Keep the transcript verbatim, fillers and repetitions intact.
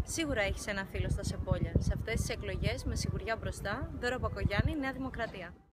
Σίγουρα έχεις ένα φίλο στα Σεπόλια. Σε αυτές τις εκλογές, με σιγουριά μπροστά, Δώρο Μπακογιάννη, Νέα Δημοκρατία.